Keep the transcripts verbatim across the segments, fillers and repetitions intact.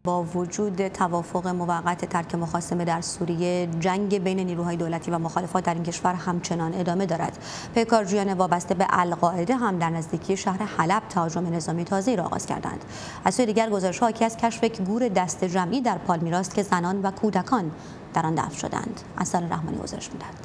با وجود توافق موقت ترک مخاصمه در سوریه، جنگ بین نیروهای دولتی و مخالفات در این کشور همچنان ادامه دارد. پیکارجویان وابسته به القاعده هم در نزدیکی شهر حلب تهاجم نظامی تازه‌ای را آغاز کردند. از سوی دیگر گزارش‌ها حاکی از کشف یک گور دست جمعی در پالمیرا است که زنان و کودکان در آن دفن شدند. اصل رحمانی گزارش می‌دهد.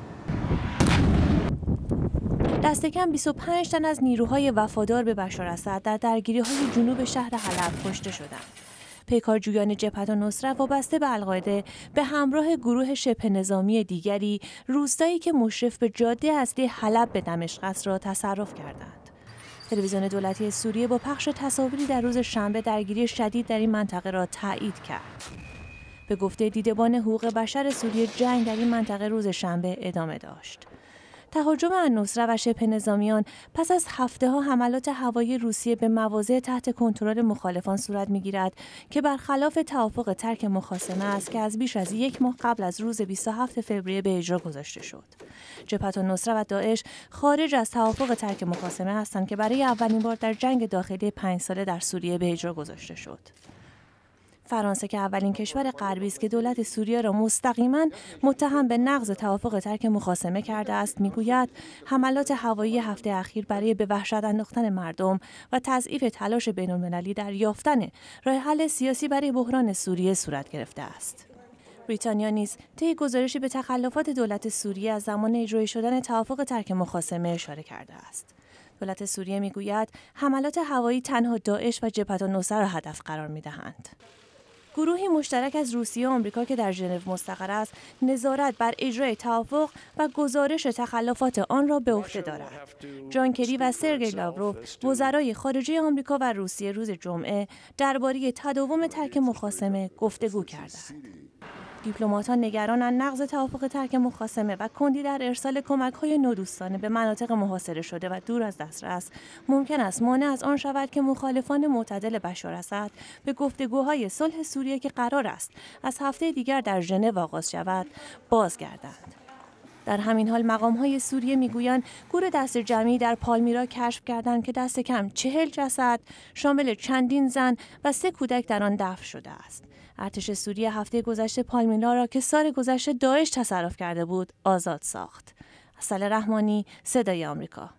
دست کم بیست و پنج تن از نیروهای وفادار به بشار اسد در درگیری‌های جنوب شهر حلب کشته شدند. پیکارجویان جبهت النصرة وابسته به القاعده به همراه گروه شبه نظامی دیگری روستایی که مشرف به جاده اصلی حلب به دمشق است را تصرف کردند. تلویزیون دولتی سوریه با پخش تصاویری در روز شنبه درگیری شدید در این منطقه را تایید کرد. به گفته دیدبان حقوق بشر سوریه، جنگ در این منطقه روز شنبه ادامه داشت. تهاجم النصرة و شبه نظامیان پس از هفته ها حملات هوایی روسیه به مواضع تحت کنترل مخالفان صورت می‌گیرد که برخلاف توافق ترک مخاصمه است که از بیش از یک ماه قبل از روز بیست و هفتم فوریه به اجرا گذاشته شد. جبهت النصرة و داعش خارج از توافق ترک مخاصمه هستند که برای اولین بار در جنگ داخلی پنج ساله در سوریه به اجرا گذاشته شد. فرانسه که اولین کشور غربی است که دولت سوریه را مستقیما متهم به نقض توافق ترک مخاصمه کرده است، میگوید حملات هوایی هفته اخیر برای به وحشت انداختن مردم و تضعیف تلاش بین‌المللی در یافتن راه حل سیاسی برای بحران سوریه صورت گرفته است. بریتانیا نیز طی گزارشی به تخلفات دولت سوریه از زمان اجرایی شدن توافق ترک مخاصمه اشاره کرده است. دولت سوریه میگوید حملات هوایی تنها داعش و جبهت النصرة را هدف قرار میدهند. گروهی مشترک از روسیه و آمریکا که در ژنو مستقر است، نظارت بر اجرای توافق و گزارش تخلفات آن را به عهده دارد. جان کری و سرگئی لاوروف، وزرای خارجه آمریکا و روسیه، روز جمعه درباره تداوم ترک مخاصمه گفتگو کردند. دیپلماتان نگرانند نقض توافق ترک مخاصمه و کندی در ارسال کمک‌های نودوستانه به مناطق محاصره شده و دور از دسترس ممکن است مانع از آن شود که مخالفان معتدل بشار اسد به گفتگوهای صلح سوریه که قرار است از هفته دیگر در ژنو آغاز شود بازگردند. در همین حال مقام‌های سوریه میگویند گور دست جمعی در پالمیرا کشف کردند که دست کم چهل جسد شامل چندین زن و سه کودک در آن دفن شده است. ارتش سوریه هفته گذشته پالمیرا را که سال گذشته داعش تصرف کرده بود آزاد ساخت. اصل رحمانی، صدای آمریکا.